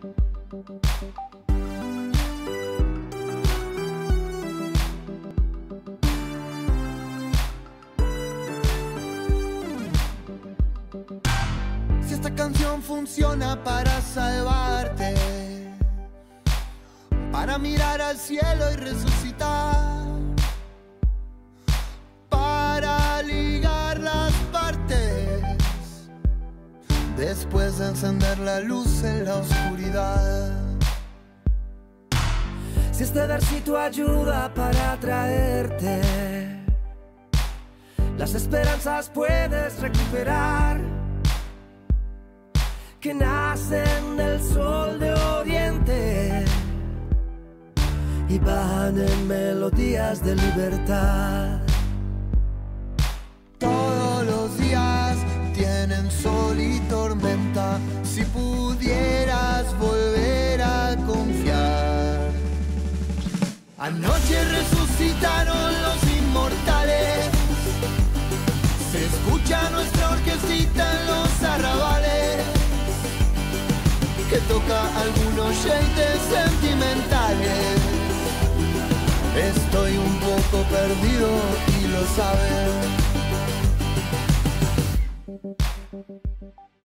Si esta canción funciona para salvarte, para mirar al cielo y resucitar, para ligar las partes, después de encender la luz en la oscuridad. Si este versito ayuda para atraerte, las esperanzas puedes recuperar, que nacen del sol de oriente y van en melodías de libertad. Todos los días tienen sol y tormenta, si pudieras volver a confiar. Anoche resucitaron los inmortales, se escucha nuestra orquestita en los arrabales, que toca algunos shades sentimentales. Estoy un poco perdido y lo sabes.